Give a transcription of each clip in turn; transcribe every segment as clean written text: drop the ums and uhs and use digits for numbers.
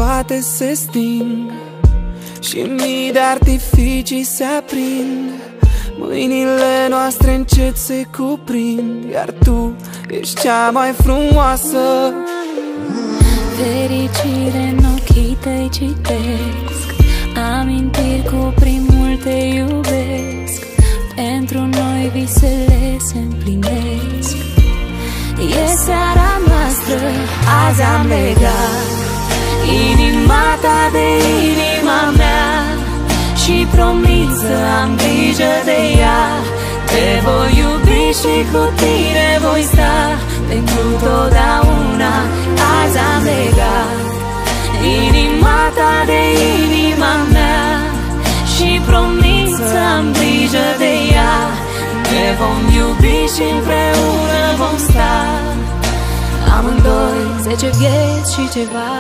toate se sting și mii de artificii se aprind. Mâinile noastre încet se cuprind, iar tu ești cea mai frumoasă. Fericire în ochii tăi citesc, amintiri cu primul te iubesc. Pentru noi visele se împlinesc. E seara noastră, azi am legat inima ta de inima mea și promit să am grijă de ea. Te voi iubi și cu tine voi sta pentru totdeauna. Azi am legat inima ta de inima mea și promit să am grijă de ea. Ne vom iubi și împreună vom sta, amândoi 10 vieți și ceva.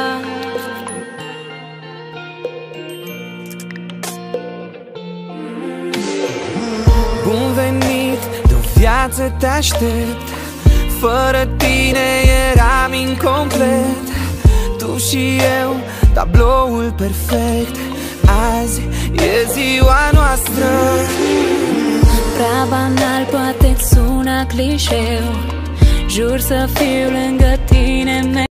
Bun venit, de-o viață te aștept. Fără tine eram incomplet. Tu și eu, tabloul perfect. Azi e ziua noastră. Prea banal, poate-ți suna clișeu, jur să fiu lângă tine.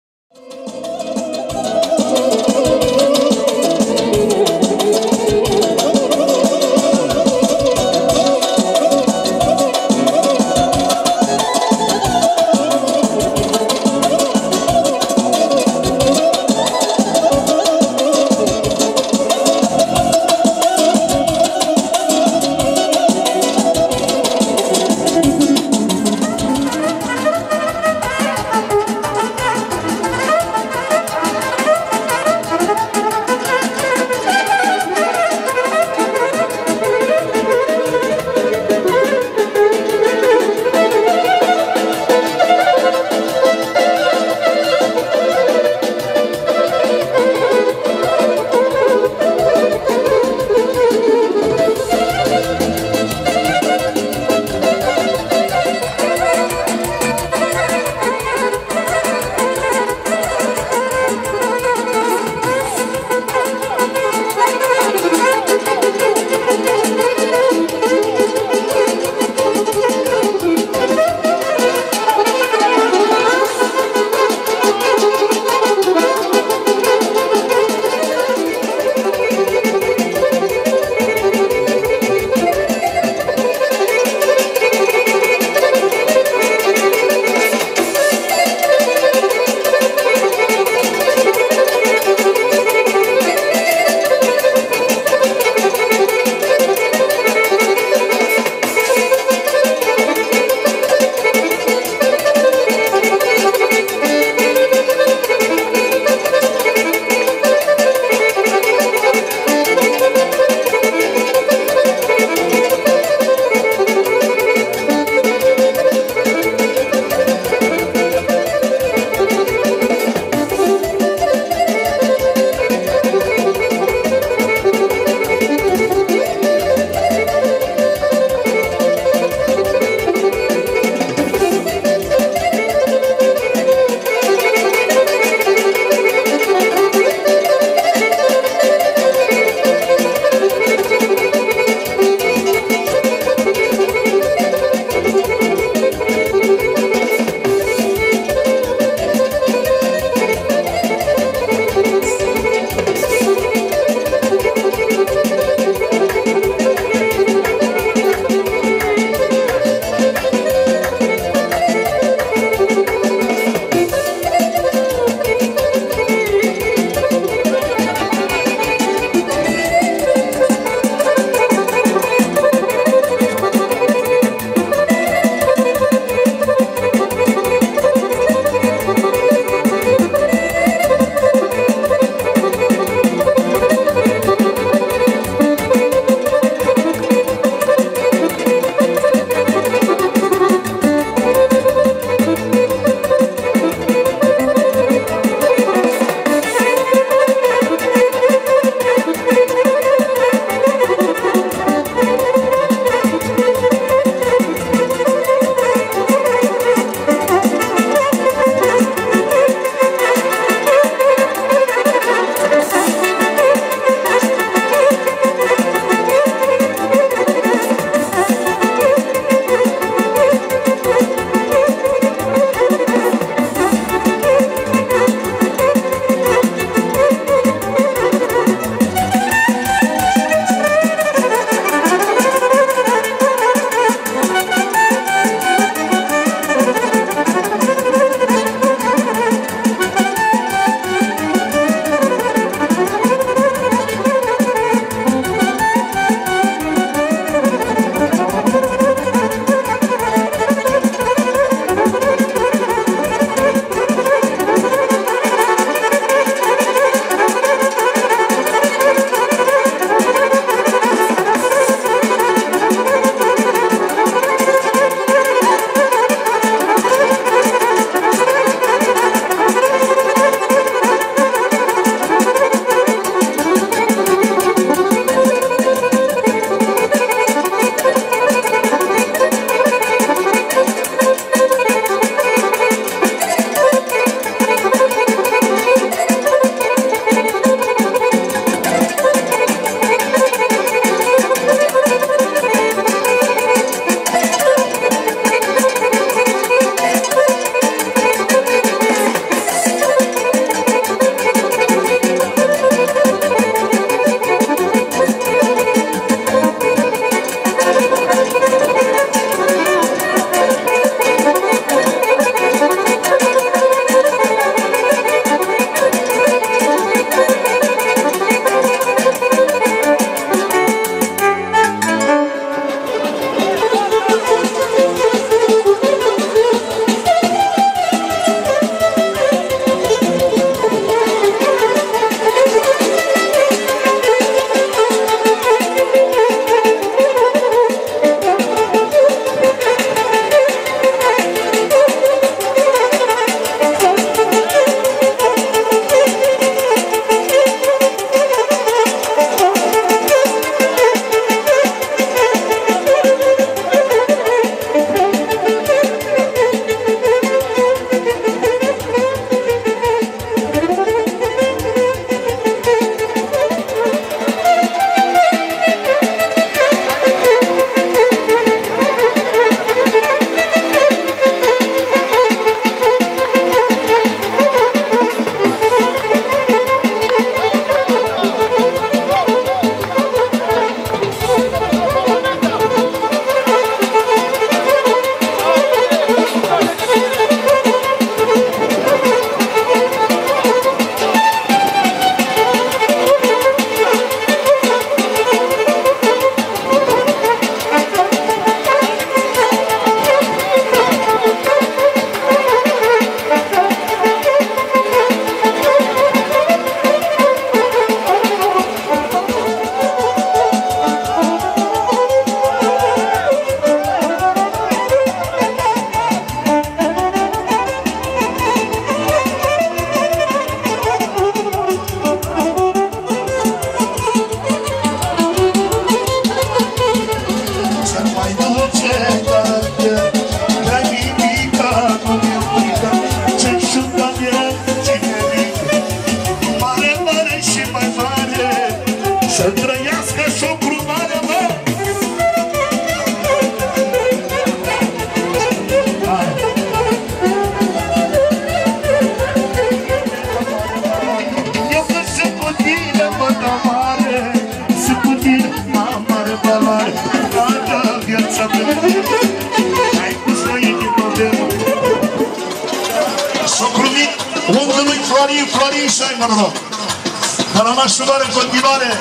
socru mic, unghiului Florin și ai, mă rog. Cărănașul doar în continuare.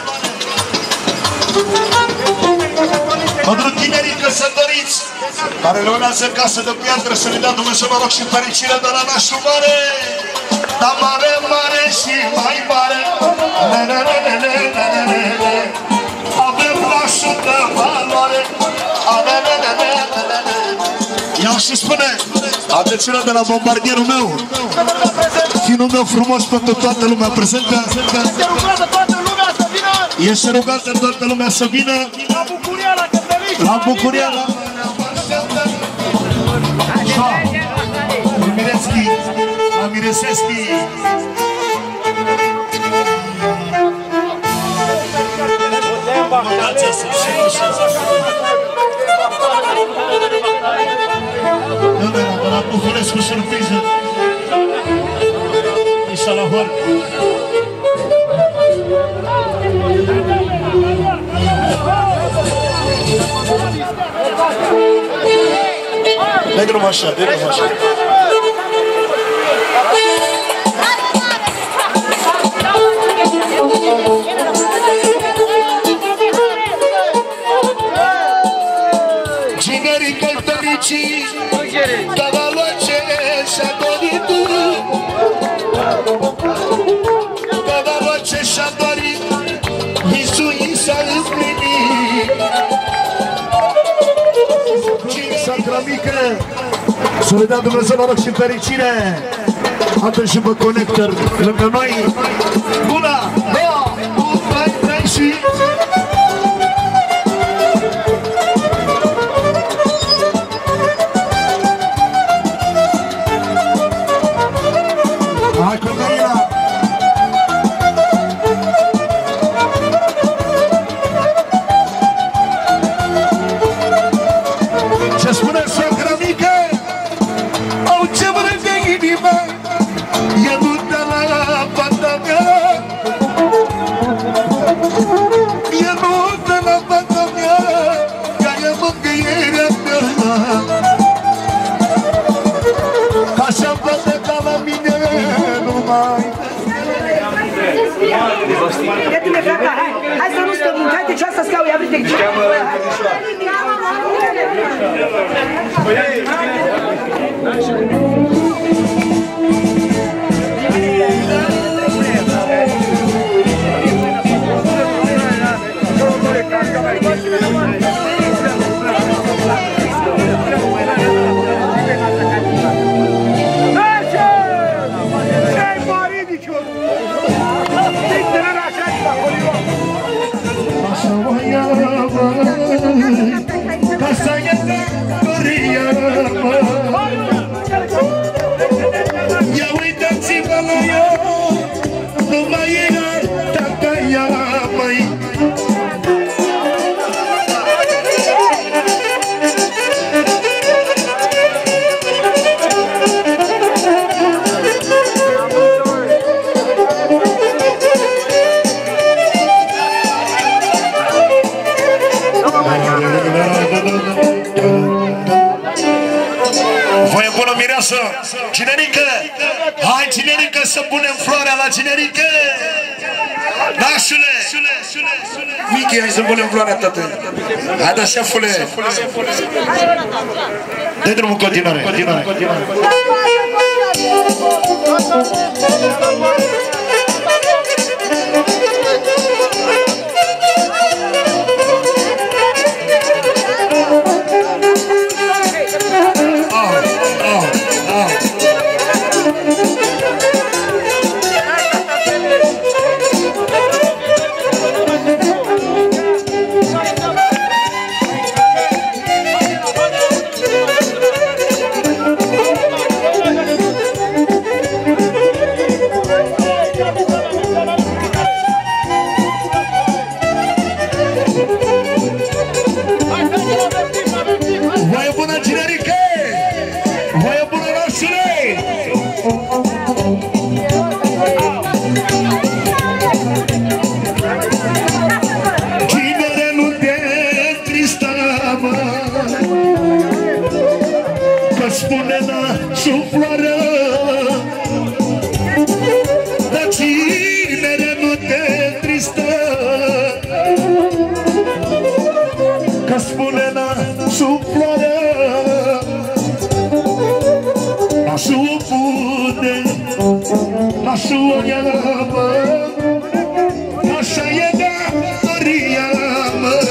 Pentru tinerii căsătoriți care răunează casă de piatră, să ne dea Dumnezeu noroc și fericire de la nașul mare. Dar mare, mare și mai mare. Avem nașul de valoare. Ia și spune, atențiune de la bombardierul meu. Finul meu frumos pentru toată lumea prezentă. Este rugată toată lumea să vină la bucuria la Mireseschi. De la Bucurescu surpriză. Isa la hor. Dai drumul așa, dai drumul așa. Ginerii căltăricii, dava lua ce și-a dorit, dava lua ce și-a dorit, visul i s-a împlinit. Sacra mică, să le dea Dumnezeu noroc și fericire. Atunci și vă conector lângă noi. Una, două, trei și... Hai cu Găina! Ce spune soacră mică? Au ce vrei de inimă, e du-te la fata mea. E du-te la fata mea, că e mângâierea mea. Ca așa poate ca la mine numai. Iată-ne, frata, hai să nu stăm, hai de ceasă scau, ia vrei de aici. Ia uitați-vă la ea, nu mai e tata ea, măi. Voie bună mireasă, cinerică! Hai cinerică să punem floarea la cinerică! Nașule! Michi, hai să punem floarea, tată! Hai da, șefule! Dă drumul în continuare! Voie bună cinerică! Voie bună nașule! Cinere nu te trista, mă, că spune nașul floară, nașul o iamă, așa e datoria mă,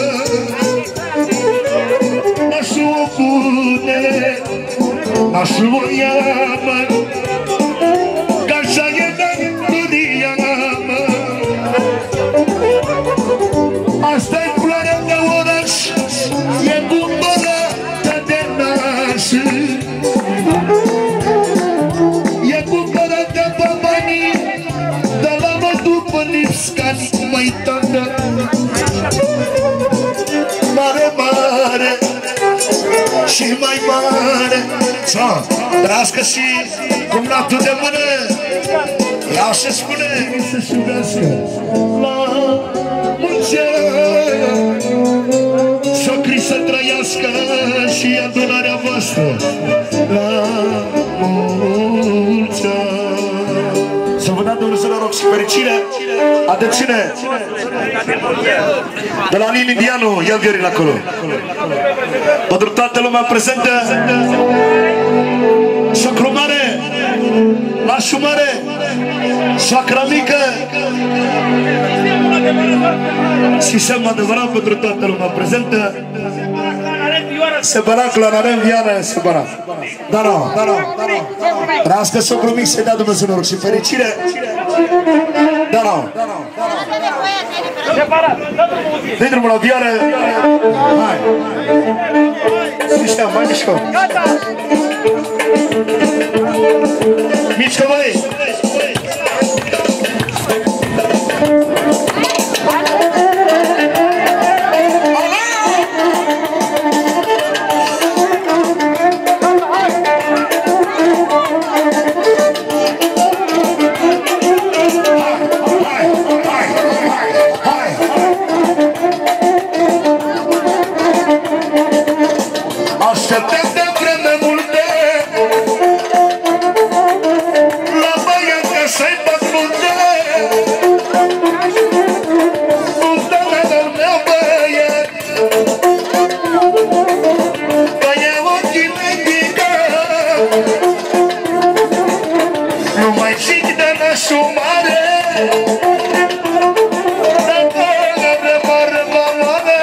nașul o pune, nașul o iamă, că așa e datoria mă. Asta-i floarea de oraș, e cumpărată de naș, e cumpărată pe banii de la mă după Nipscani, măi tată. Mare, mare și mai mare, trească și cumnatul de mână, ea se spune să-și iubească la mulți ani, socrii să trăiască și adunarea voastră la mulți ani. Să vă dea Dumnezeu noroc și fericire. De cine? De la Alin Indianu, ia vioril acolo. Pentru toată lumea prezentă, socru mare, lașu mare, soacra mică, sistem adevărat pentru toată lumea prezentă. Se bărac la Naren Viana, se bărac. Da, nu, da, nu. Trească socru mic, să-i dea Dumnezeu noroc și fericire. Da, nu. Dă-i drumul la vioară. Hai. Mișcă, mai mișcă. Mișcă, băi. Așteptăm de vreme multe la băiat ca să-i fac multe. Uftă-mea meu băiat, că e ochii medică, nu mai zic de nașul mare, dacă are mare valoare.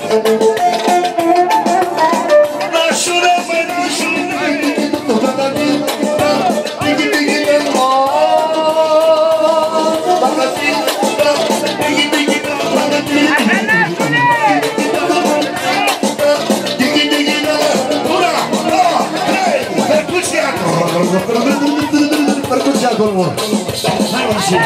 Percuția acolo. Hai, mă, și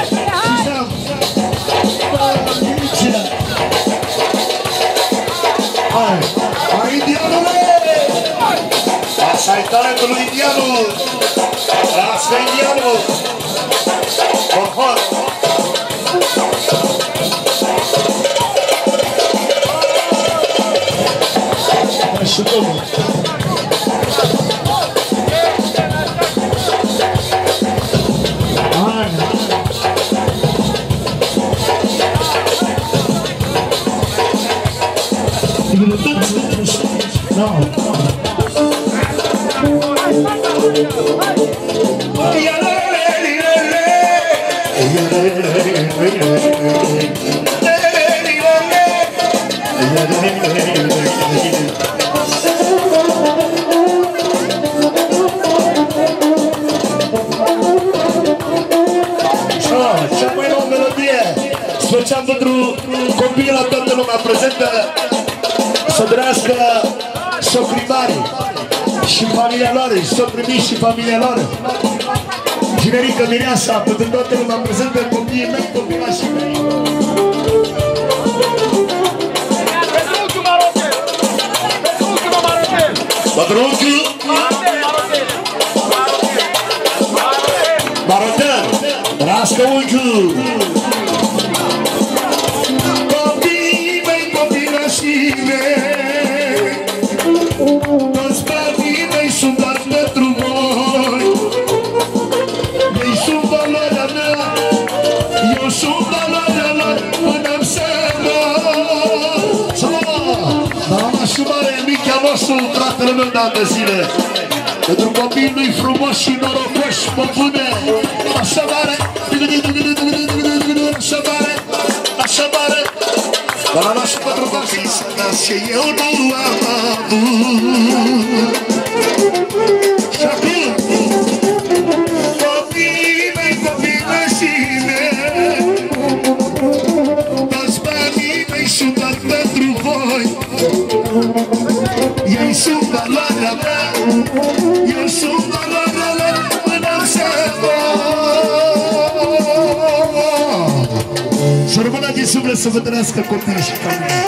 hai, hai, indianule! Așa-i talentul lui Indianu! Lasă Indianu! Conhor! Hai și domnul! Cea mai nouă melodie special pentru copiii la toată lumea prezentă, să trăiască socrii mari și familia lor, socrii mici și familia lor. Generică mireasa pentru toată lumea prezentă, copiii mei, copilașii mei. Pentru unchiul Maroten, trăiască unchiul. Copiii mei, copilașii mei, toți banii mei sunt doar pentru voi. Ei sunt valoarea mea, eu sunt valoarea lor, până-mi seama. Să mă, dar mă și mare, michea nostru, fratele meu de ani de zile. Pentru copiii lui frumos și norocoși, pe bune. Așa mare, așa mare, așa mare. Dar la nașul pentru copii să nasce eu nu am avut. Și acum copiii mei, copilașii mei, toți banii mei sunt doar pentru voi. Ei sunt valoarea mea, eu sunt valoarea lor până să mor. Să rămână din suflet să vă trăiască copiii și familie.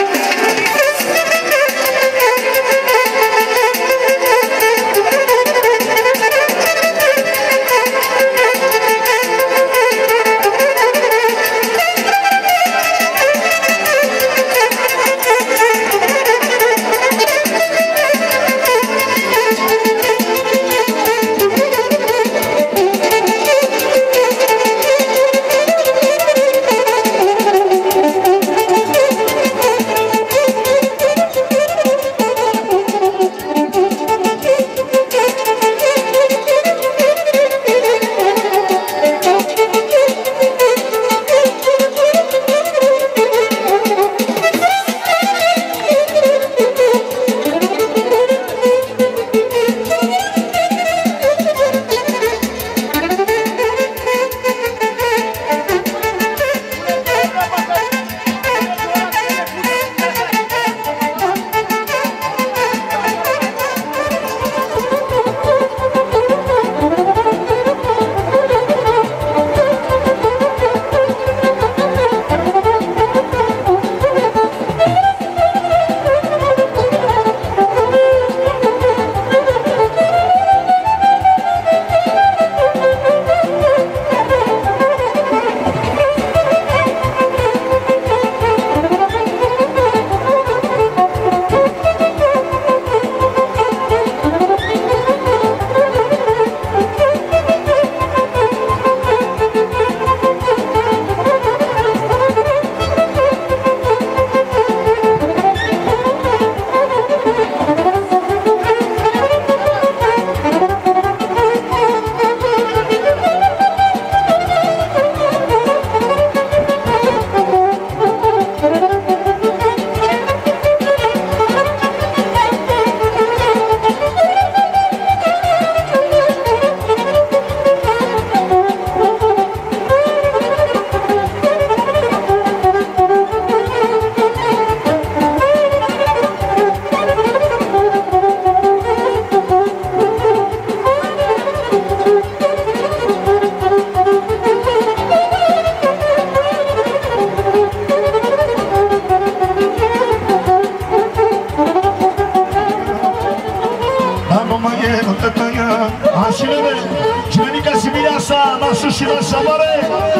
Și lăsa mare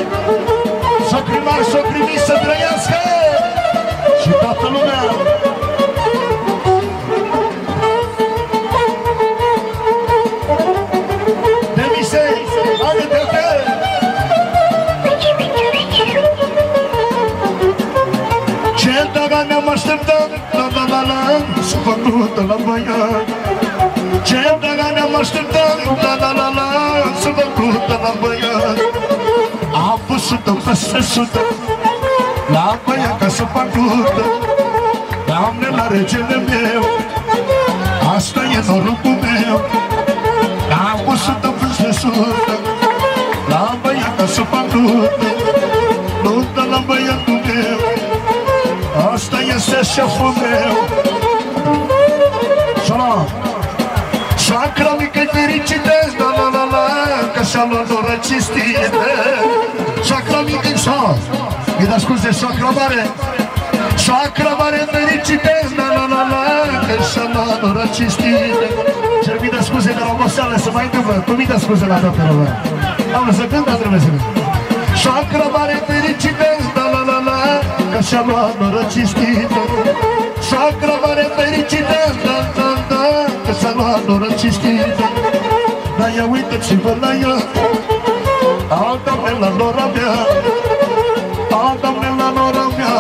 să primari, să primi, să trăiască și toată lumea. Demisei, haide-te! Ce daga ne-am așteptat, la să făcută la băiat. Ce daga ne-am așteptat, la să făcută la băiat. Am pus 100 peste 100 la băiat ca să fac curtă. Doamne, la regele meu, asta e norocul meu. Am pus 100 peste 100 la băiat ca să fac curtă. Nuntă la băiatul meu, asta este șeful meu. Salam! Soacra mică-i fericită, la, că și-a luat o răcistire. Soacra mică-i sau, mi-i da scuze, soacra mare. Soacra mare fericită, la, că și-a luat o răcistire. Ce mi-i da scuze de la oboseală să mai întâmplă, tu mi-i da scuze la toată lumea. Am lăsat când, dar trebuie să vezi. Soacra mare fericită, la, că și-a luat o răcistire. Soacra mare fericită, că s-a luat o răcistită. Dar ia uitați-vă la ea, al Doamne la nora mea, al Doamne la nora mea.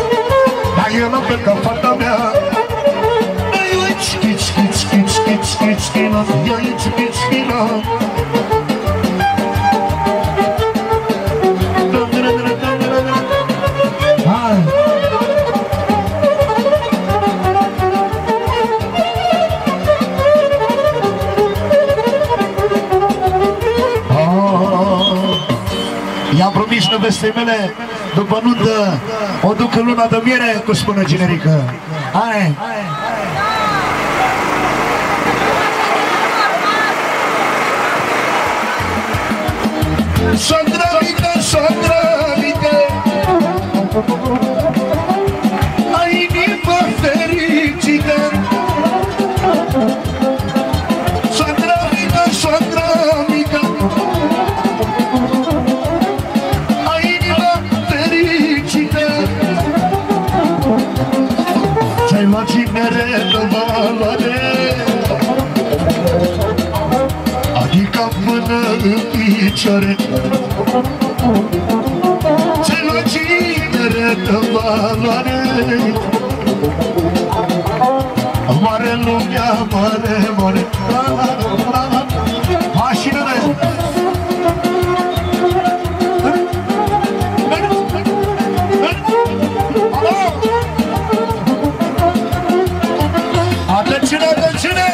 Dar e la fel ca fata mea. Ai uiți, schiți, mițchina, iaiți mițchina. Hai! I-am promis nevestei mele, după nuntă, o duc în luna de miere, cu spună generică. Hai! Sandra mică, Sandra mică, ai inimă fericită. Sandra mică, Sandra mică, ai inimă fericită. Ți-ai luat cinere de valoare, adică până în picioare. Ți-ai luat cinere de valoare, mare lumea, mare, mare. Mașinile! Atențiune, atențiune!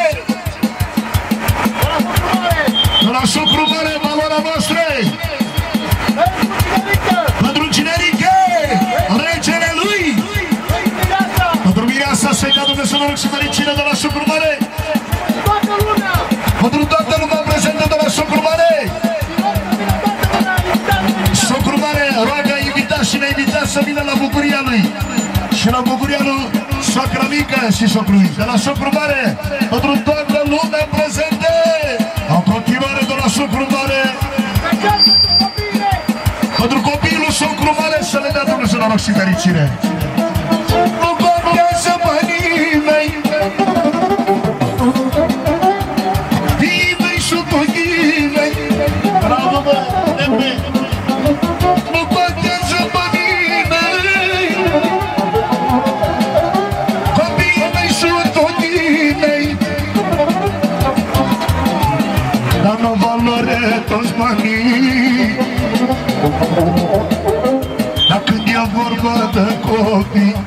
De la socru mare, valoarea noastră! Pentru generică! Regele lui! Pentru mireasa să-i dea Dumnezeu noroc și fericire de la socru mare! Pentru toată lumea prezentă de la socru mare! Socru mare roagă invitat și neinvitat să vină la bucuria lui! Și la bucuria lui soacră mică și socrului! De la socru mare! Pentru toată lumea prezentă! În continuare de la socru mare! Pentru copilul socru mare să le dea Dumnezeu noroc și fericire! Nu contează banii mei, fii mei și ochii mei. Bravo, bă, nemne! Nu contează banii mei, copiii mei și ochii mei. Dar nu valoare toți banii, dar când e vorba de copii,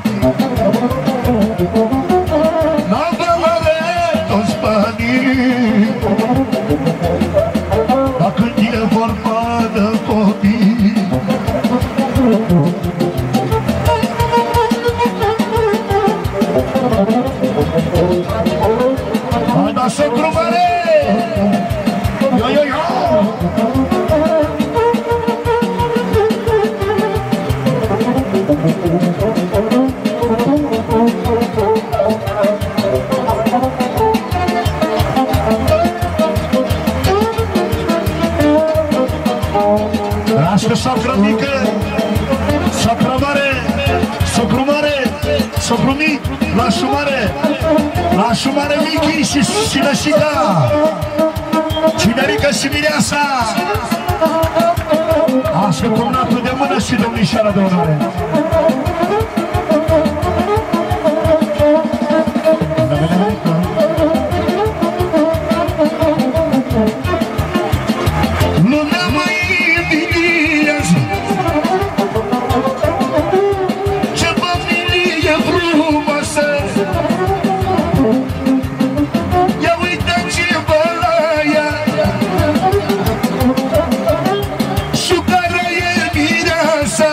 n-am valoare toți banii, dar când e vorba de copii. Hai, da, socru mare! Yo, yo, yo! Lasă socră mică, socră mare, socru mare, socru mic, lașu mare, lașu mare Michi și Lășica, Cinerică și Mireasa. Așa cumnatul de mână și domnișoara de onoare. Lumea mă invidiază, ce familie frumoasă. Ia uite ce bălaia, și care e mireasa,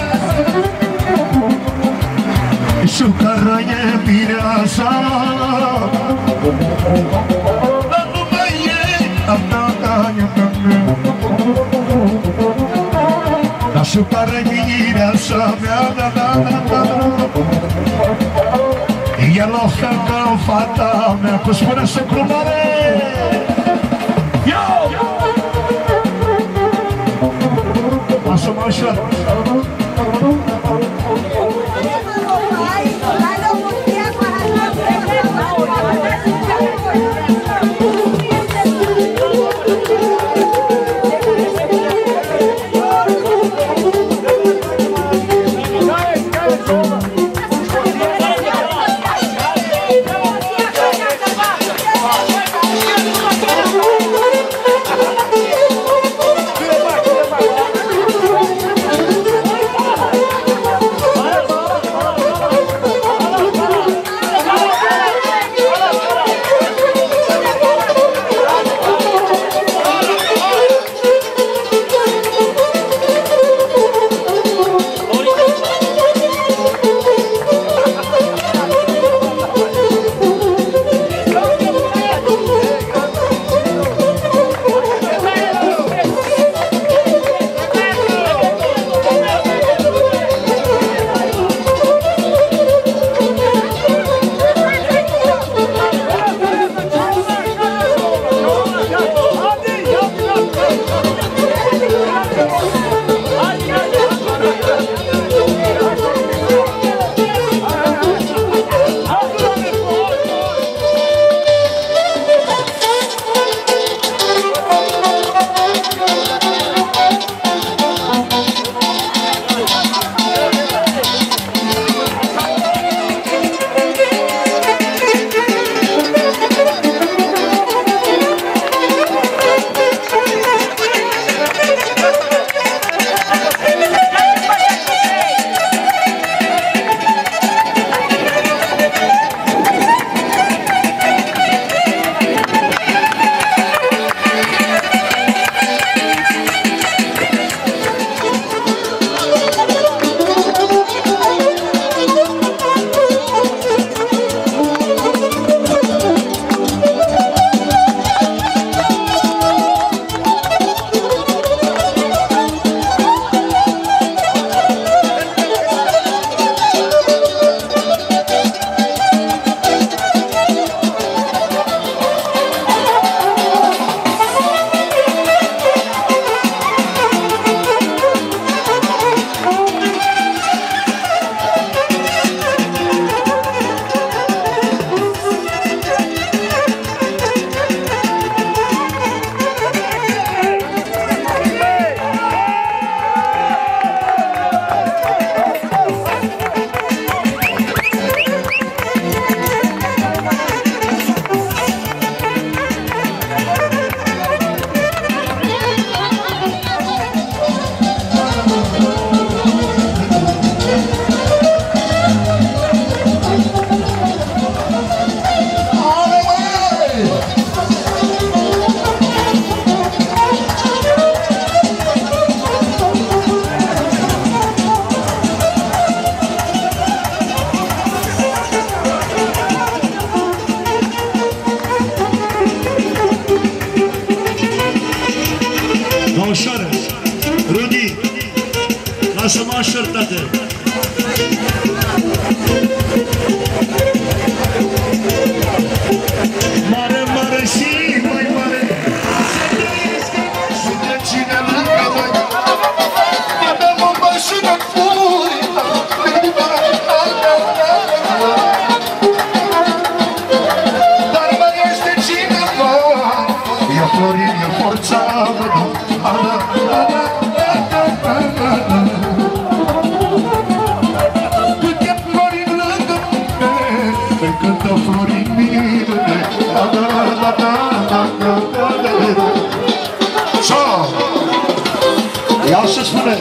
și care e mireasa. Dar nu mai e dar și care e mireasa mea, e la fel ca fata mea, cu spune socru mare. Lasă-mă ușor. Rudi, lasă-mă așa, tată. Mare, mare și mai mare. Și de cine lângă noi. Avem o mașină pui. Dar mai este cineva. E Florin, e forța. Câte Florin lângă mine. Pe cântă Florin mine. Ia să spune.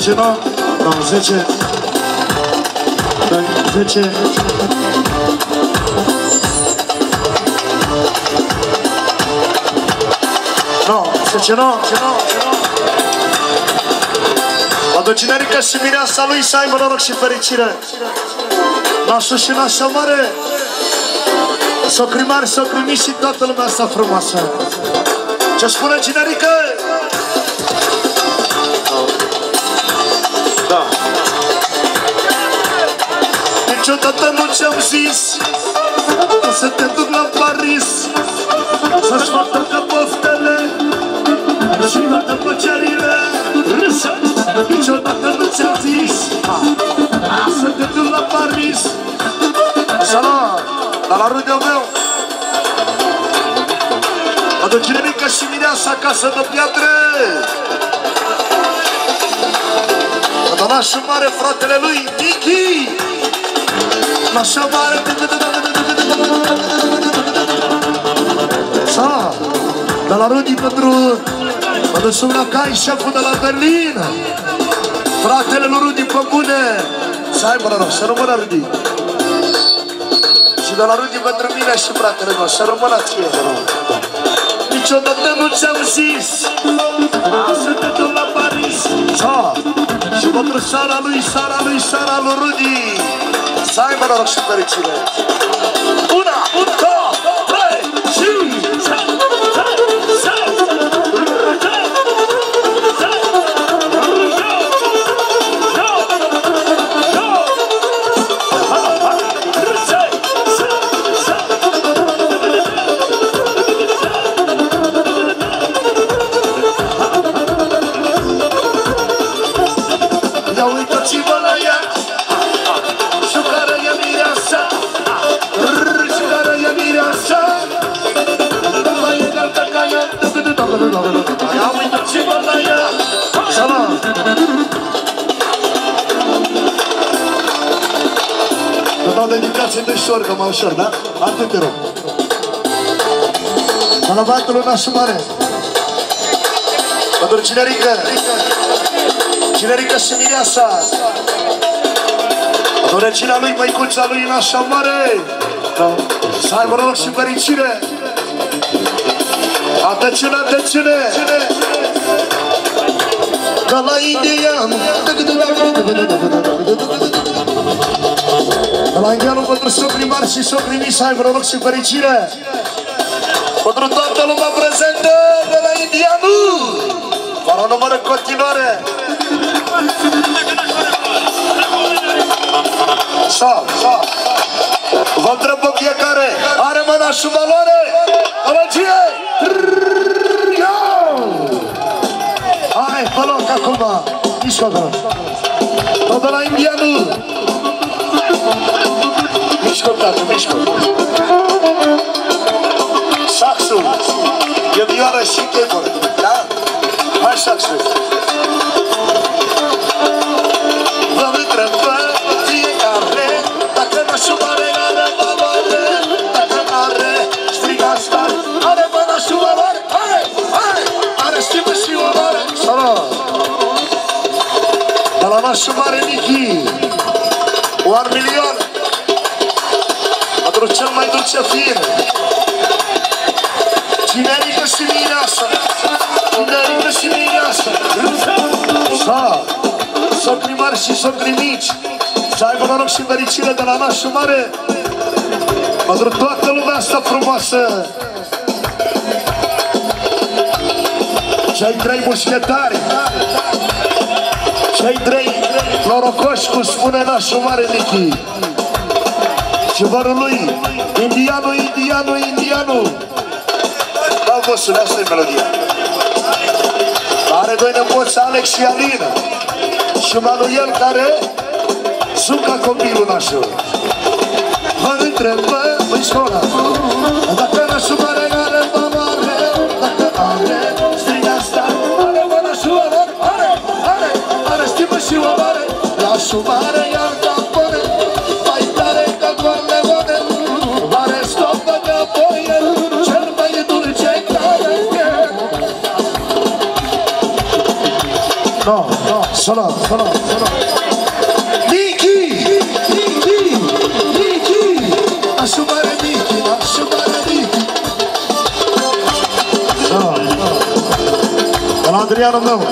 10, nu? Nu, 10. 10. Nu, 10, nu? Aduce Nerica și mireasa lui să aibă noroc și fericire. Nașul și nașa mare, socri mari, socri mici și toată lumea asta frumoasă. Ce spune Ginerică? Da. Niciodată nu ți-am zis o să te duc la Paris, să-ți facă că poftele și toate plăcerile. Niciodată nu ți-am zis să te duc la Paris. Așa, dar la rândul meu aduce Nerica și mireasa acasă de piatră. Nașul mare, fratele lui, Nichi. Nașul mare. Așa, de la Rudi pentru mă duc la Cai, șeful de la Berlin. Fratele lui Rudi pe bune. Să aibă noroc, să rămână Rudi. Și de la Rudi pentru mine și fratele meu, să rămână ție. Niciodată nu ți-am zis să te duc la Paris. Și pentru Sara lui Rudi, să aibă noroc și fericire. Una, două, trei și... Dedicație de șor, că mă ușor, da? Atât te rog. Să la băiatul lui nașul mare. Pentru Cinerica și mireasa. Pentru regina lui, măicuța lui nașa mare. Să aibă noroc și fericire. Atențiune, atențiune. De la indian. De la indianul pentru socrii mari și socrii mici, să aibă noroc și fericire. Pentru toată lumea prezentă de la indianul. Fără număr în continuare. Vă întreb pe fiecare. Are mâna și valoare? Alogie! Hai, pe loc acum. Mișcă-o. Tot de la indianul. Mișcă-o, tată, mișcă-o. Saxul. E vioară și chefură, da? Hai, saxul. Vă întreb pe fiecare dacă nașul mare are valoare. Dacă n-are, strig asta. Are mă nașul valoare. Hai, hai, are stimă și valoare. Salut! De la nașul mare Nichi, $1 milion. Pentru cel mai dulce fin. Cinerica și mireasa. Cinerica și mireasa. Socrii mari și socrii mici, să aibă noroc și fericire de la nașul mare. Pentru toată lumea asta frumoasă. Cei 3 mușchetari, cei 3 norocoși, cum spune nașul mare Nichi. Și vărul lui, indianul. Da, bosule, asta e melodia. Are 2 nepoți, Alex și Alina. Și Manuel, care suca copilul nașul. Mă întreb, băi școala, dacă nașul mare are valoare. Dacă are, strig asta. Are mă nașul valoare. Are stimă și valoare. Nașul mare i-ar capone, mai tare ca goarele mone. Are stopă de boie, cel mai dulce care e. No, Salam, salam, salam. Miki! Asumare Miki, asumare Miki. Salam. De la Adrianul meu.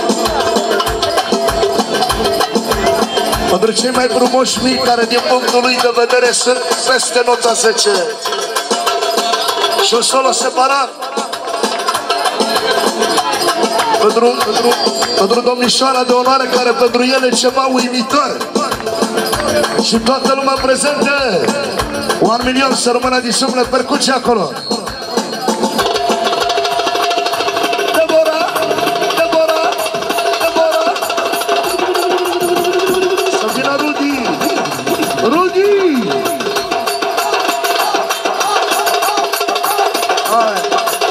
Pentru cei mai frumoși mici care din punctul lui de vedere sunt peste nota 10. Și un solo separat pentru domnișoara de onoare, care pentru el e ceva uimitor. Și toată lumea prezentă. 1 milion să rămână din suflet, percuție acolo. Debora, Debora, Debora. Să vină Rudi, Rudi. Hai.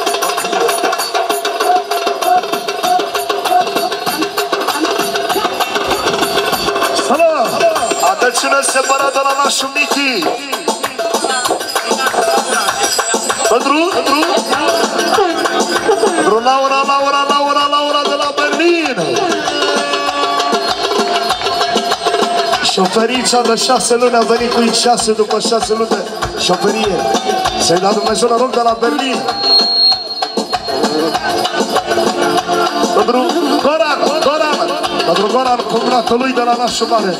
Salam! Atențiune separat de la nașul Miki. Pentru Laura de la Berlin. Șoferița de 6 luni a venit cu X6 după 6 luni de șoferie. Să-i da Dumnezeu noroc de la Berlin. Pentru Goran, cumnatul lui de la nașul mare.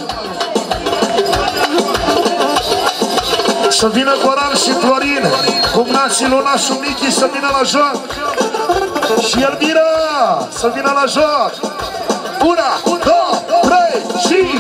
Să vină Goran și Florin, cumnații lui nașul Miki, să vină la joc. Și Elvira, să vină la joc. 1, 2, 3 și...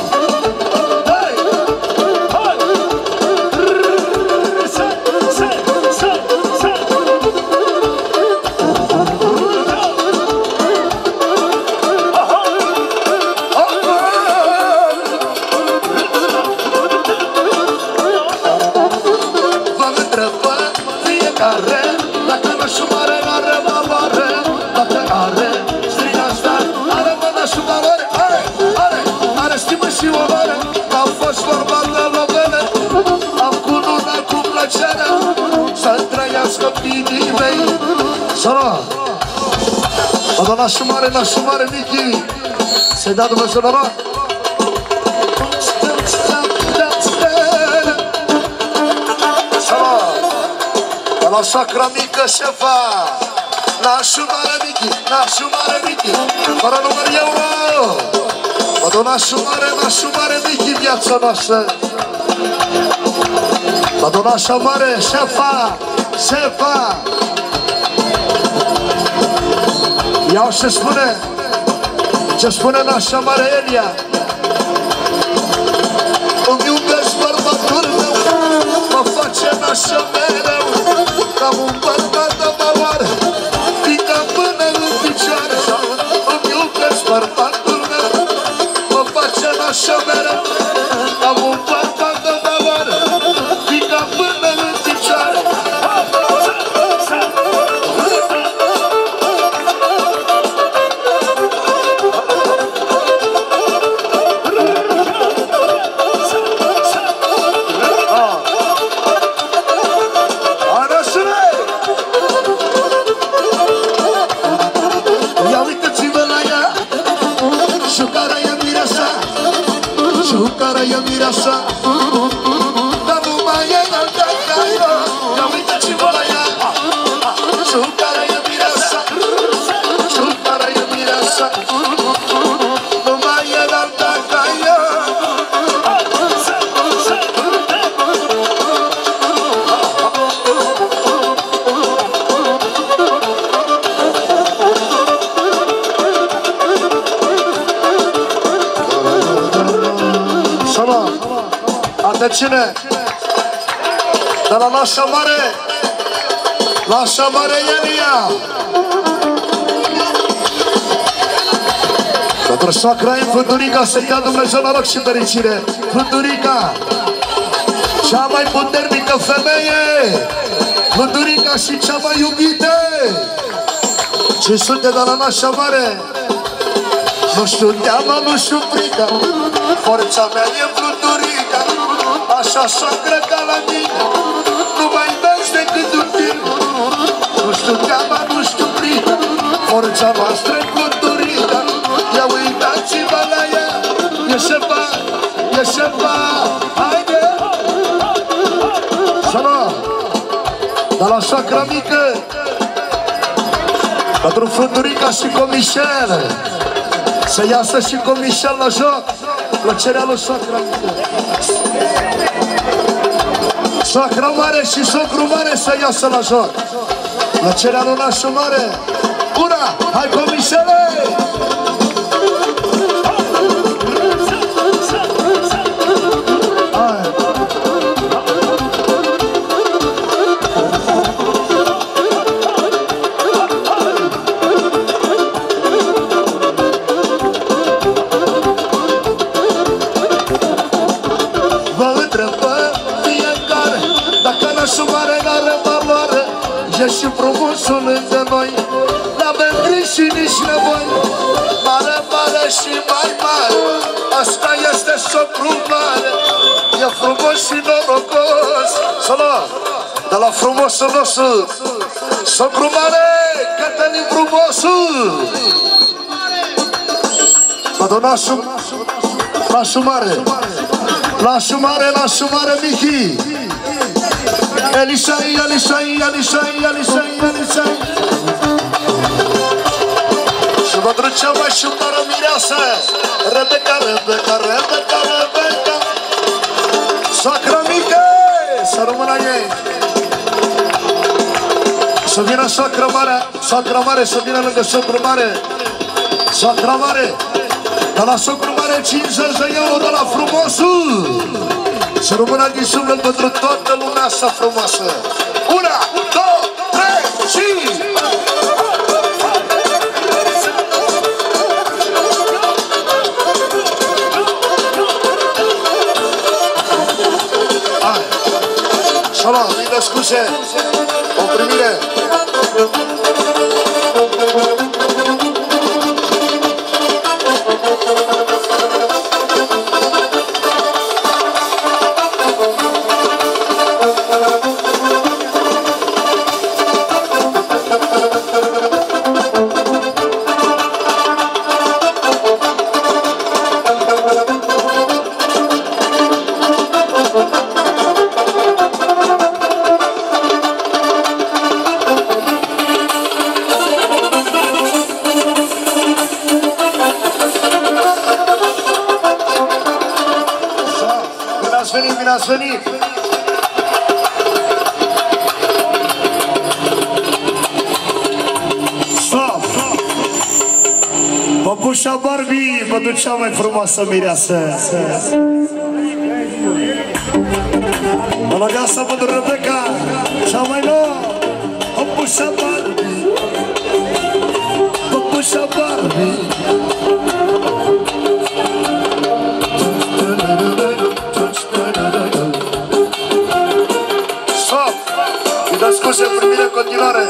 Nașul mare Miki, să-i da Dumnezeu noroc. Salam! De la soacra mică șefa, nașul mare Miki, fără număr euro. Vă dau nașul mare Miki, viața noastră. Vă dau nașul mare șefa. Iau ce spune nașa mare Elia. Îmi iubesc bărbatul meu, mă face nașa mereu. Cam un bărbat de măoară, pică până în picioare. Îmi iubesc bărbatul meu, mă face nașa mereu. Cam un bărbat de măoară, pică până în picioare. Cine? De la nașa mare Elia. Pentru soacra în Frânturica, să-i dea Dumnezeu noroc și fericire. Frânturica, cea mai puternică femeie. Frânturica și cea mai iubită. Ce sunt de la nașa mare? Nu știu teama, nu știu frica, forța mea e Frânturica. Așa soacră ca la tine, nu mai vezi decât un film. Nu știu teama, nu știu frica, forța voastră e Frânturica. Ia uitați e șefa, haide! Salut! De la soacra mică, pentru Fruturica și Comișel, să iasă și Comișel la joc, plăcerea lui soacra mică. Soacra mare și socru mare să iasă la joc, plăcerea lui nașul mare. Una, hai Comișele! E și frumosul lângă noi, n-avem griji și nici nevoi. Mare, mare și mai mare, asta este socru mare. E frumos și norocos. Salut! De la frumosul nostru, socru mare, Cătălin frumosul. Bă, nașul mare, nașul mare, Mihi. Elisai. Și vă duc cea mai șupară mireasă, Rebecca. Soacră mică, să rămână ei. Să vină soacră mare, să vină lângă socru mare. Soacră mare, de la socru mare 50 de euro de la frumosul. Să rămână din suflet pentru toată lumea asta frumoasă. 1, 2, 3 și... Hai! Salam, mii de scuze! O primire! Bine ați venit! Stop! Păpușa Barbie, vă duc cea mai frumoasă mireasă. Mălăgeasa pentru Rebecca, cea mai nouă. Păpușa Barbie, Păpușa Barbie. Scuze, primire în continuare.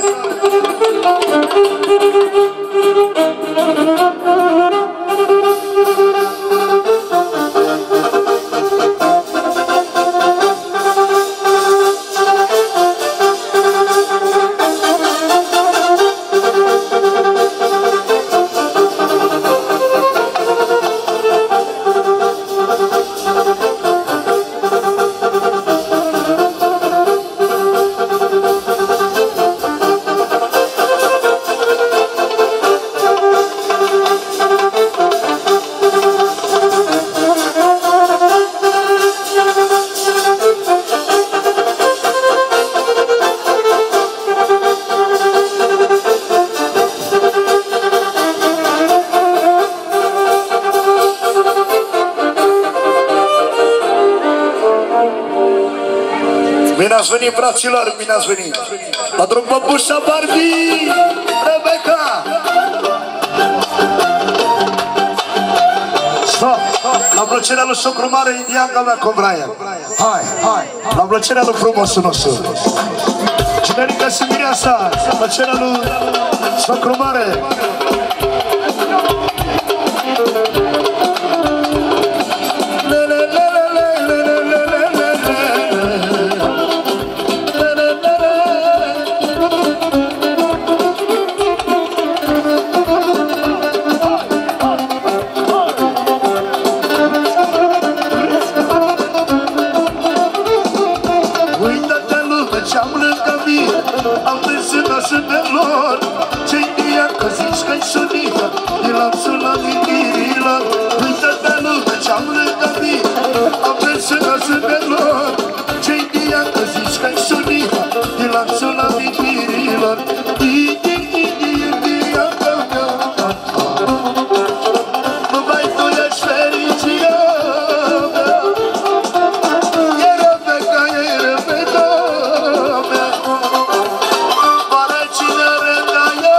Bine ați venit, fraților, bine ați venit! La drum Păpușa Barbie, Rebecca! Stop! La plăcerea lui socru mare, indianca mea cu Brian. Hai! La plăcerea lui frumosul nostru. Cinerica și mireasa, la plăcerea lui socru mare. inimilor. Numai tu ești fericirea mea. E Rebecca, e Rebecca mea. Oare cine rândea eu?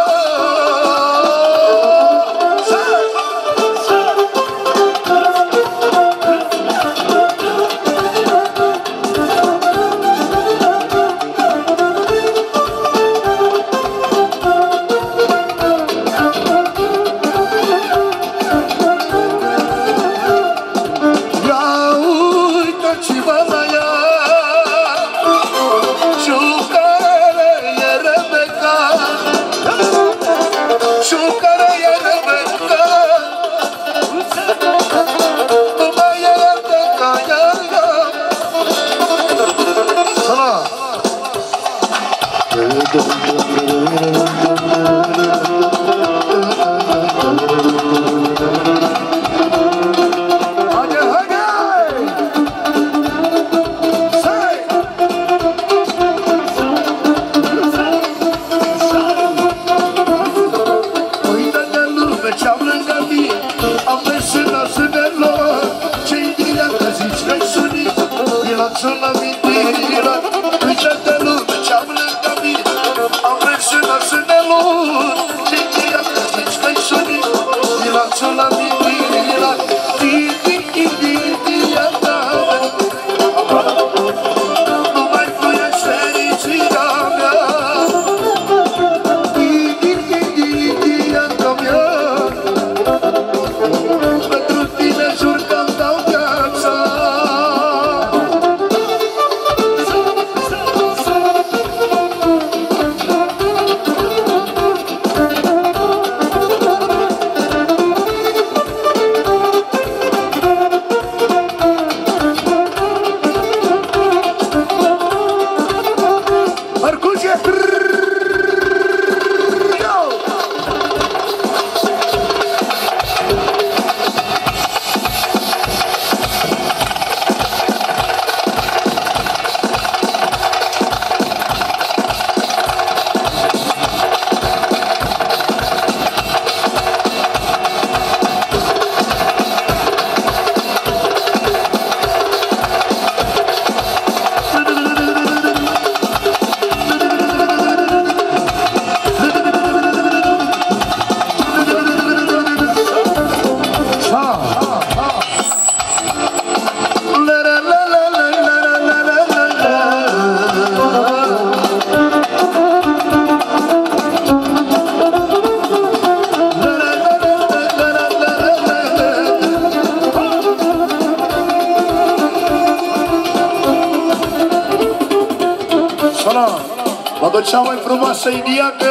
Cea mai frumoasă indiacă.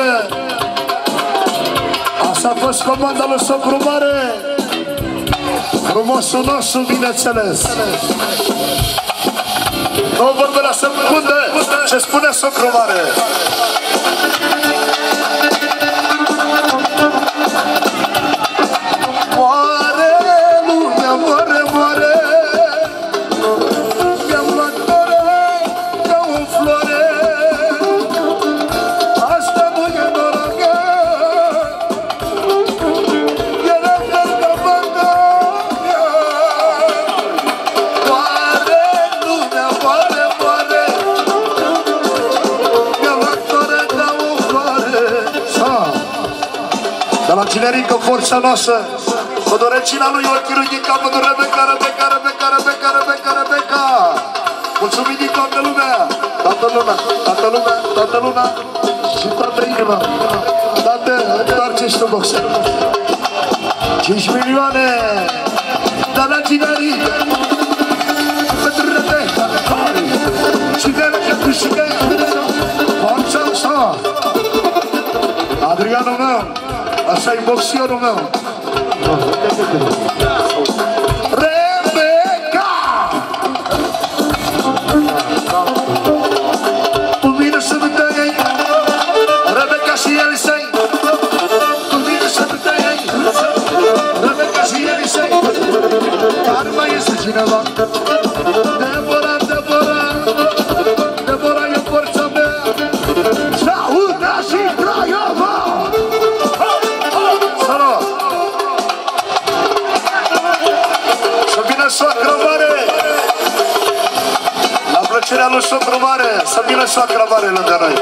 Asta a fost comanda lui socru mare. Frumosul nostru, bineînțeles. Nu vorbe la secundă ce spune socru mare. Moare lumea, moare, moare. Mi-am luat dore ca o floare. De la Cinerică, forța noastră, cu dorecina lui ochii lui din capătul Rebecca, Rebecca, Rebecca, Rebecca, Rebecca, Rebecca. Mulțumim din toată lumea, toată lumea, toată lumea, toată lumea și toată inima. Tată, întoarce-și tu boxer. 5 milioane de la Cinerică, pentru Rebecca, Cinerică, câștigă, forța sa. Adrianul meu, așa-i boxierul meu. Rebecca! Cu mine să nu te iei, Rebecca și Elisei. Cu mine să nu te iei, Rebecca și Elisei. Dar mai este cineva. Deborah, Deborah, Deborah e forța mea. Și aud așa. Trecerea lui socru mare, să vină soacra mare lângă noi.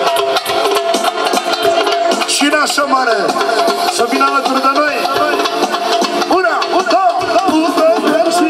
Și nașa mare, să vină alături de noi. Una, două, trei și...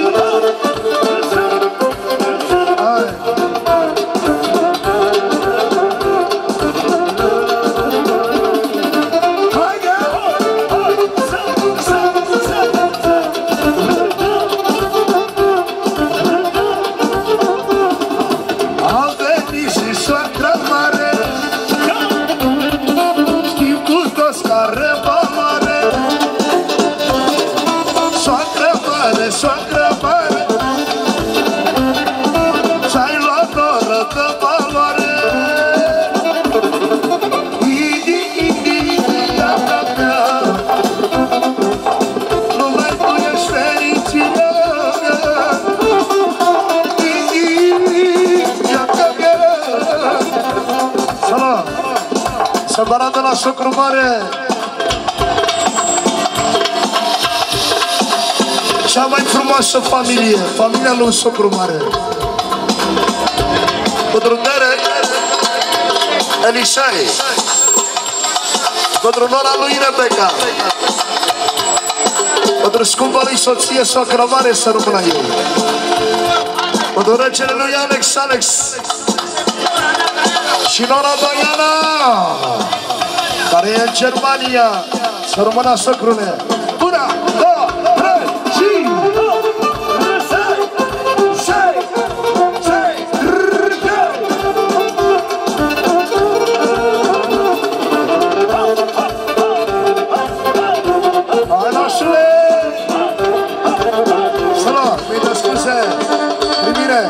Separat de la socru mare, cea mai frumoasă familie, familia lui socru mare. Codrunere Elisei, codrunora lui Rebecca, codru scumpa lui soție, soacra mare, să rămână ei. Codruregele lui Alex și nora Diana, care e în Germania, să rămână socrune. Una, două, trei și... Hai, nașule! Să luăm, minte scuze, primire!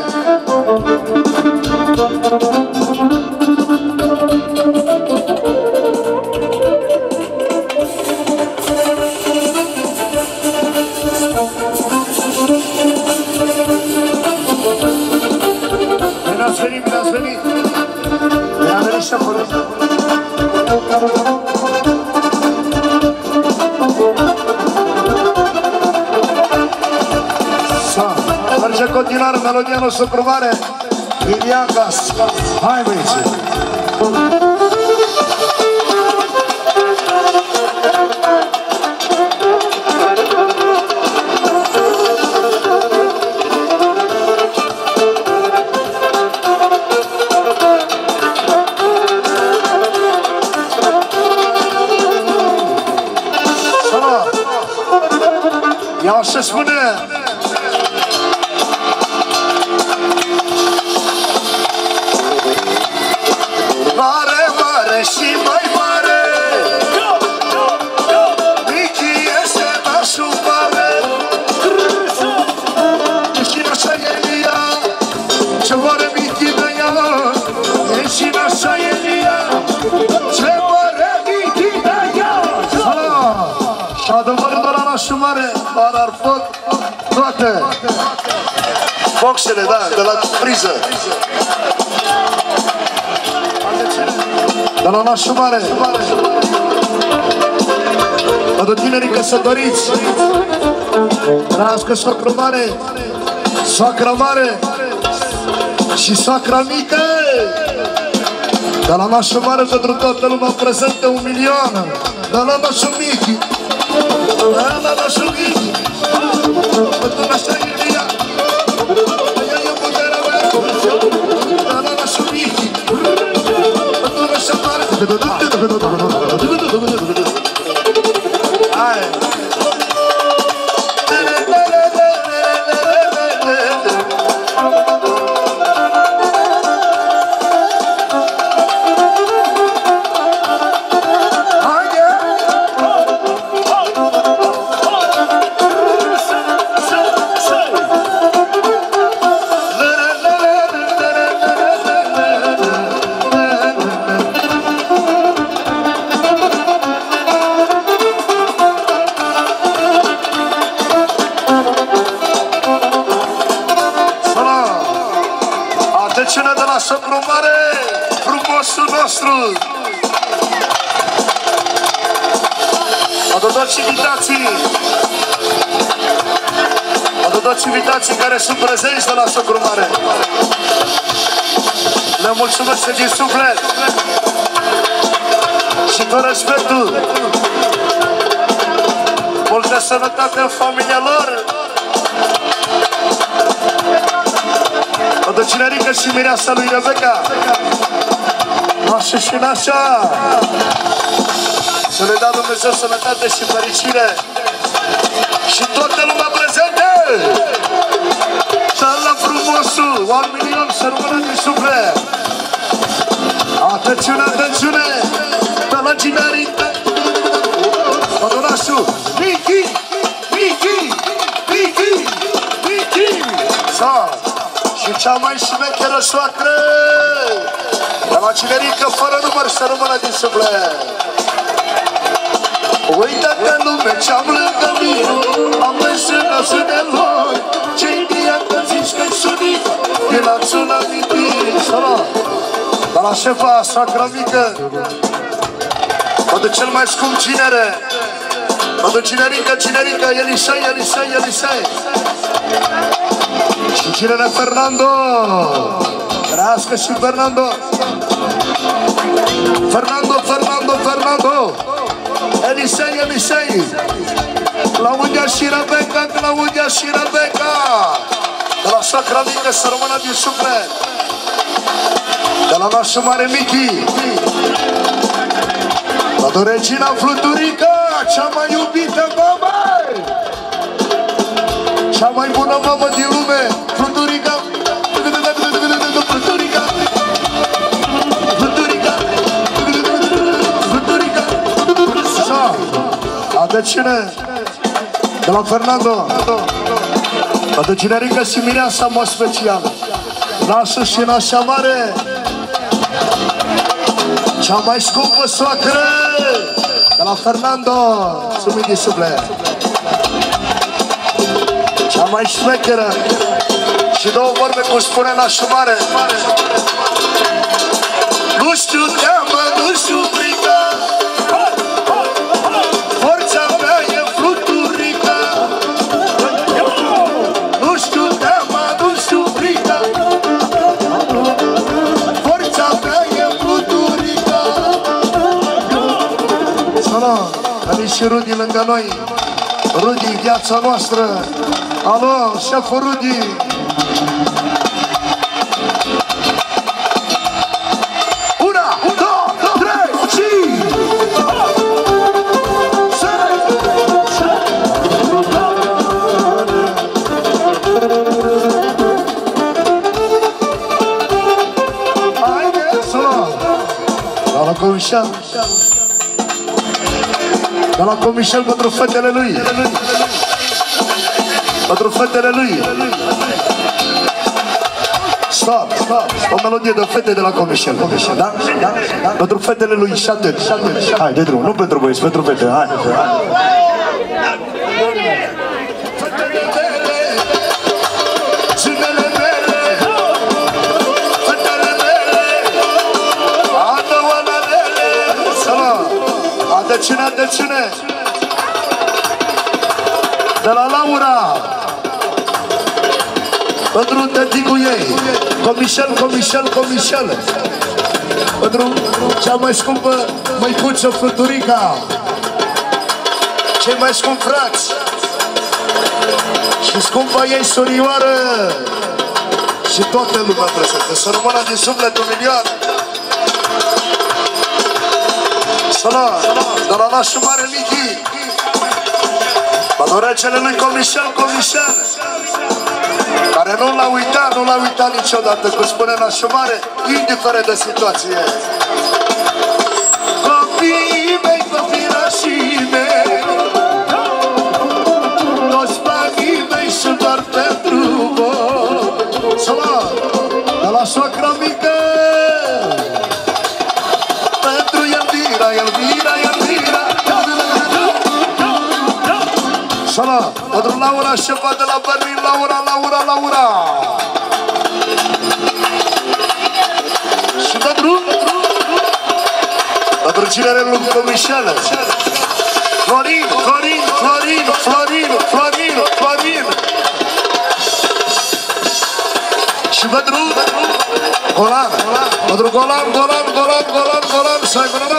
Bine ați venit! Bine a venit și acolo! Merge în continuare melodia noastră prumare, Lilian Gas. Hai, băieți! Ia se spune! Mare, mare și mai mare, Michi este nașul mare, și nașa Elia, ce mare Michi de ea, e și nașa Elia, ce mare Michi de ea. Și adevărul de la nașul mare, ar foc toate boxele, da, de la priză. De la nașul mare, pentru tinerii căsătoriți, trăiască socru mare, soacra mare și soacra mică. De la nașul mare pentru toată lumea prezentă 1 milion. De la nașul Michi, de la nașul Michi, pentru nașa Iulia, ea e puterea mea. De la nașul Michi, pentru nașa mare. Hai! Socru mare, frumosul nostru. Adudați invitații. Adudați invitații care sunt prezenți de la socru mare. Le mulțumesc din suflet și cu respectul. Multă sănătate în familia lor. O docinerică și mireasa lui Rebecca. Nașa și nașa. Să le dea Dumnezeu sănătate și fericire. Și toată lumea prezentă. Să-l la frumosul. 1 milion să rămână din suflet. Atențiune, atențiune. Pe la generică. Pădunașul. Michi, Michi, Michi, Michi. Și cea mai șmecheră soacră. De la generică fără număr să rămână din suflet. Uită-te lume ce-am lângă mine. Am înșână zi de lor. Ce-i bine că zici că-i sunit. Din la țuna din tine. Dar la șefa, soacră mică. Odă cel mai scump cinere. Odă cinerică, cinerică. Elisei, Elisei, Elisei. Și cinere Fernando. Crească și Fernando. Fernando, Fernando, Fernando. Elisei, Elisei. Claudia și Rebecca, Claudia și Rebecca. De la soacra mică să rămână din suflet. De la nașul mare Michi. La regina Fluturica, cea mai iubită mamă. Cea mai bună mamă din lume. Fluturica. Fluturica. Fluturica. Fluturica. Atențiune. De la Fernando. Atențiune și mireasa mă special. Nașă și nașa mare. Cea mai scumpă soacră. De la Fernando. Sumit de suflet. Cea mai șmecheră. Și două vorbe cum spune nașul mare. Nu știu teamă, nu știu frică. Forța mea e Fluturica. Nu știu teamă, nu știu frică. Forța mea e Fluturica. Salam, veni și Rudi lângă noi. Rudi, viața noastră. Alo, șeful Rudi. Una, două, trei, și... Haide, salam. La Comișel. De la Comișel pentru fetele lui. Pentru fetele lui. Stop, stop. O melodie de fete de la Comișel. Da? Da? Pentru fetele lui și atât. Hai, de drum. Nu pentru băieți, pentru fete. Hai. Atențiune, atențiune. De la Laura. Pentru tăticul ei. Comișel, Comișel, Comișel. Pentru cea mai scumpă măicuță Fluturica. Cei mai scumpi frați. Și scumpa ei sorioară. Și toată lumea prezentă. Să rămână din suflet 1 milion. Salam, de la nașul mare Michi. Padorecele lui Comișel, Comișel. Care nu l-a uitat, nu l-a uitat niciodată, cum spune nașul mare, indiferent de situație. Copiii mei, copilașii mei, toți banii mei sunt doar pentru voi. Salam, de la soacra mică. Pentru Elvira, Elvira, Elvira. Salam, pentru Laura, șefa de la Berlin, Laura, Laura, Laura. Și pentru cinere lui Comișel. Florin, Florin, Florin, Florin, Florin, Florin. Și Și pentru Golan. Pentru Golan, Golan, Golan, Golan, Golan. Să ai mână.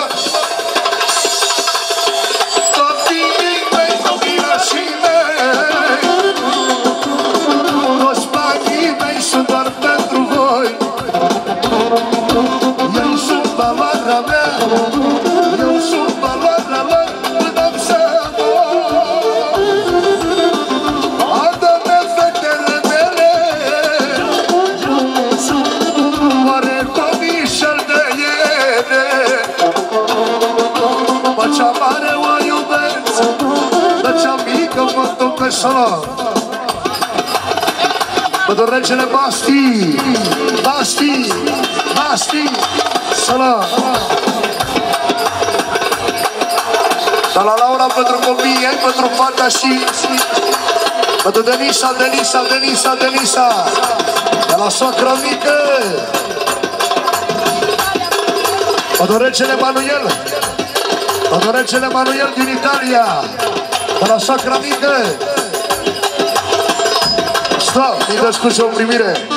Copii mei, copilașii mei, toți banii mei sunt doar pentru voi. Eu sunt valoarea mea, eu sunt valoarea lor, când am să mor. Adă-me fetele mele, oare comișel de ele. Mă cea mare o iubesc, dar cea mică mă duc pe salon. Mă dor regele Basti, Basti, Basti, salon. Dar la Laura pentru copii, ei pentru fata și pentru Denisa, Denisa, Denisa, Denisa. De la soacră mică. Mă dor regele Manuel, mă dor regele Manuel din Italia. De la soacră mică. Stop, îi dă scuze o primire.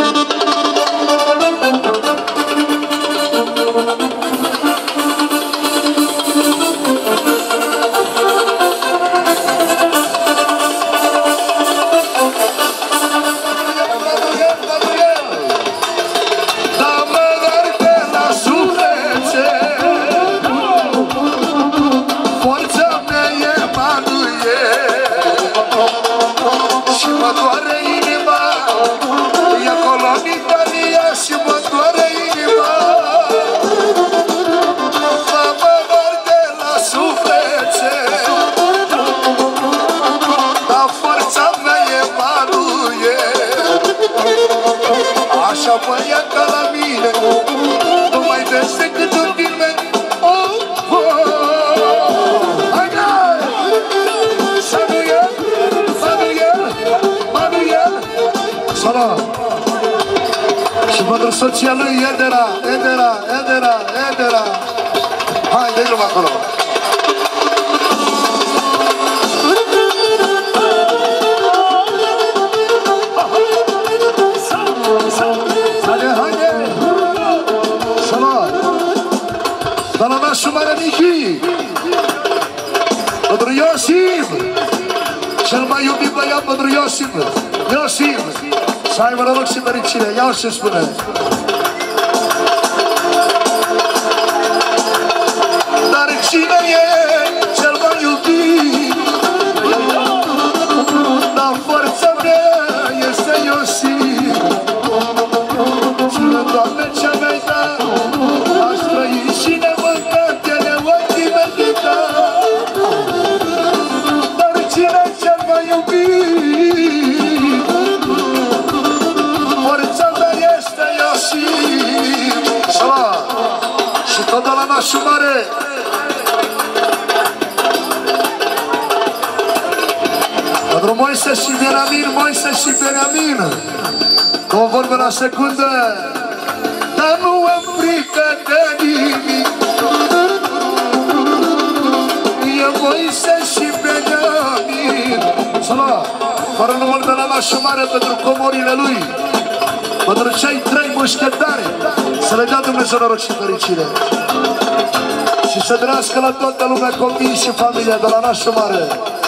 Așa băiată la mine, nu mai vezi decât în filme. Hai, Samuel, Samuel, Manuel, salam. Și pentru soția lui Edera, Edera, Edera, Edera. Hai, dă-i lumea acolo. Dar la nașul mare Michi, pentru Iosif, cel mai iubit băiat pentru Iosif, Iosif, să aibă noroc și fericire, ia-o și spune. Dar cine e cel mai iubit? Dar forța mea este Iosif. Cine, Doamne, ce mi-ai dat, aș trăi și nemâncatele ochii mei dat. Dar cine cel mai iubit? Forța mea este Iosif. Salam! Și tot de la nașul mare. Pentru Moise și Beniamin, Moise și Beniamin. Două vorbe la secundă. Dar nu am frică de nimic. E Moise și Beniamin. Salam! Fără număr de la nașul mare pentru comorile lui. Pentru cei trei mușchetari. Să le dea Dumnezeu noroc și fericire. Și să trăiască la toată lumea copiii și familia de la nașul mare.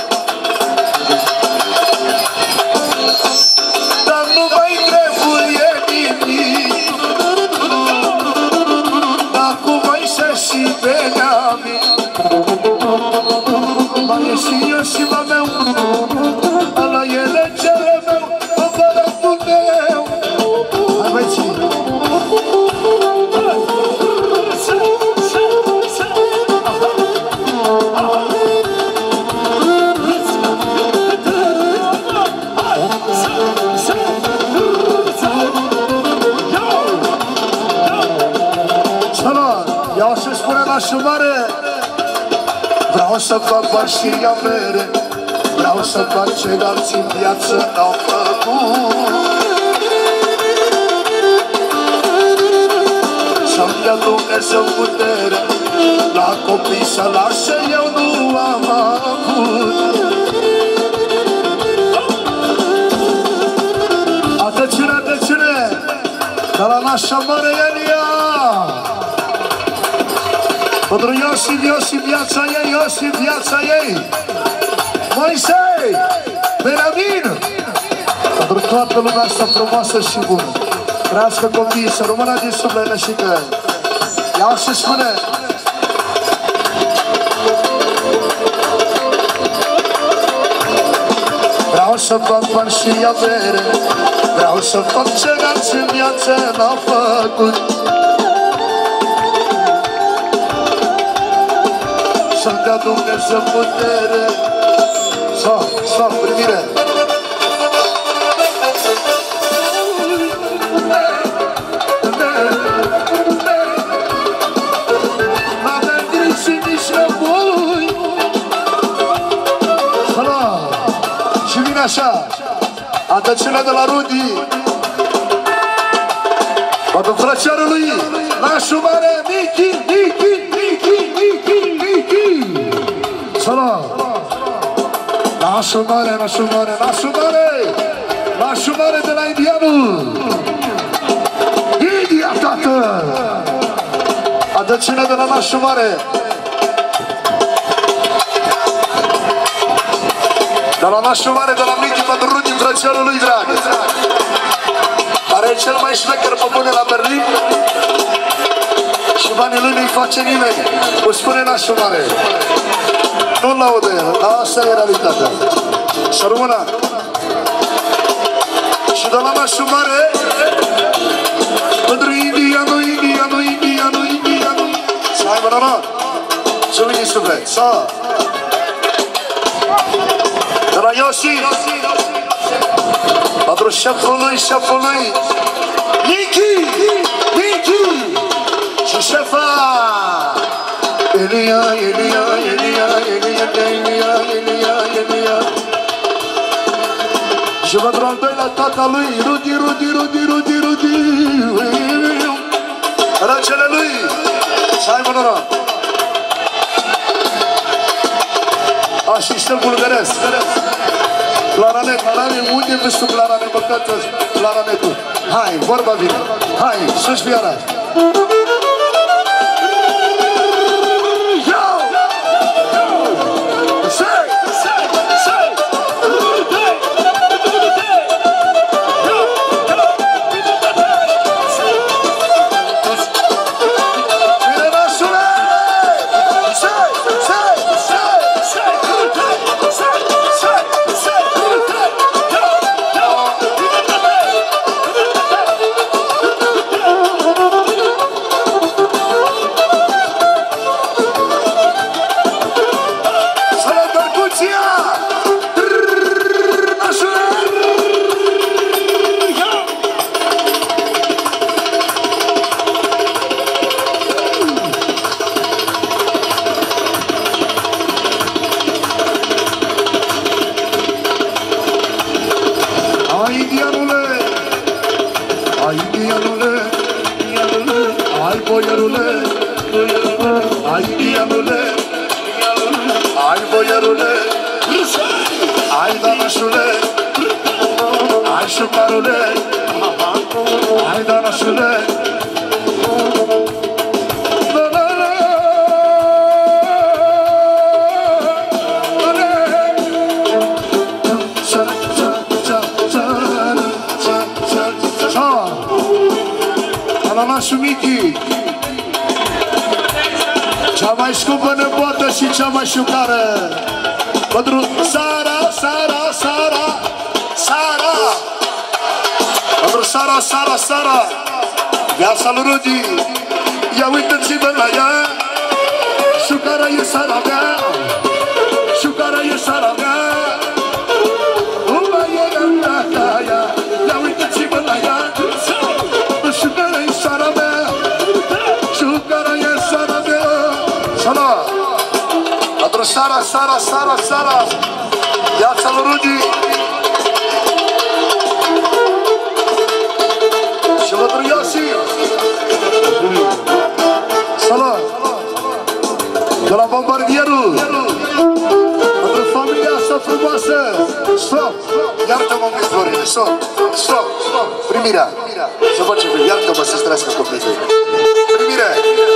Dar nu mai trebuie nimic. Dar cu Moise și Beniamin. Mai e și Iosiba meu, ala ele cele meu, împăratul meu. Hai băieții! Iau și spune nașul mare. Vreau să fac bani și ia mere. Vreau să fac ce alții în viață n-au făcut. Să-mi dea Dumnezeu putere, la copii să lase eu nu am avut. Atăciune, atăciune! De la nașa mare Elia. Pentru Iosif, viața ei, Iosif, viața ei. Moisei, Benjamin. Pentru toată lumea asta frumoasă și bună. Trăiască copiii, să rămână din suflet și că iau și spune. Vreau să fac bani și avere, vreau să fac ce alții în viață n-au făcut. Să-mi dea Dumnezeu putere. Stop, primire. N-avem nici și nici răboi. Și vine așa, atăciunea de la Rudi. Pentru frățiorul lui, nașul mare, Michi. Salam. Nașul mare de la indianul. India, tată. Atăciunea de la nașul mare. De la nașul mare, de la Michi, pentru Rudi, frățiorul lui drag. Care e cel mai șmecher pe bune la Berlin. Și banii lui nu-i face nimeni. O spune nașul mare. Nu-l laudă el, dar asta e realitatea. Să rămână. Și de la nașul mare, pentru indianul. Să aibă noroc. Să vine suflet. Să. De la Iosif, pentru șeful lui, Michi și șefa Elia. Și pentru al doilea tata lui, Rudi, răcele lui, să aibă noroc. Asistent bulgăresc. Claranet, unde vezi tu claranet, băcată claranetul? Hai, vorba vine. Hai, sus viara. Cea mai scumpă nepoată și cea mai șucară. Pentru Sara. Pentru Sara. Viața lui Rudi. Ia uitați-vă la ea. Șucara e Sara mea. Șucara e Sara mea. Uma e gata ea. Ia uitați-vă la ea. Șucara e Sara mea. Șucara e Sara mea. Sana. Pentru Sara. Viața lui Rudi. Și pentru Iosif. Salam. De la bombardierul. Pentru familia asta frumoasă. Stop. Iartă-mă, Florin. Stop. Primirea. să facem, iartă-mă să-ți trească completul. Primire!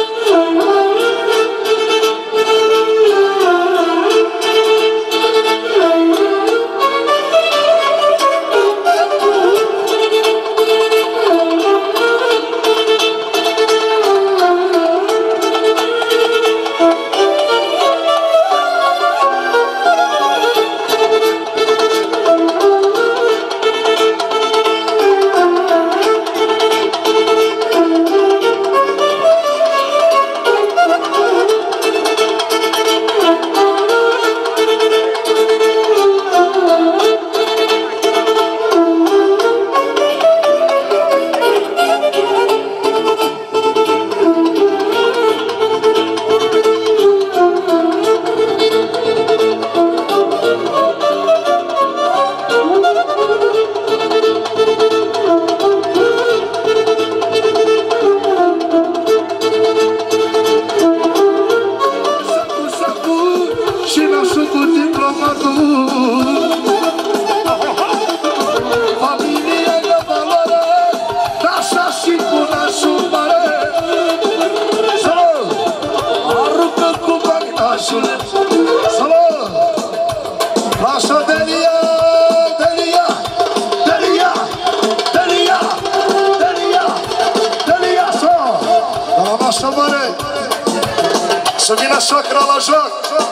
Să vină socra la joc,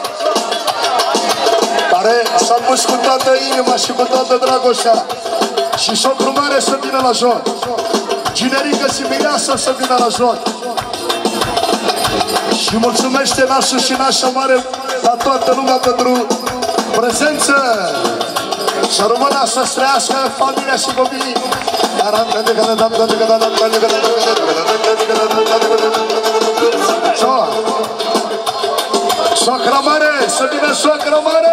care s-a pus cu toată inima și cu toată dragostea. Și socru mare să vină la joc, Ginerică și Mireasa să vină la joc. Și mulțumește nașul și nașa mare la toată lumea pentru prezență. Să rămână să-ți trăiască familia și copiii. Socra mare, să vină socra mare!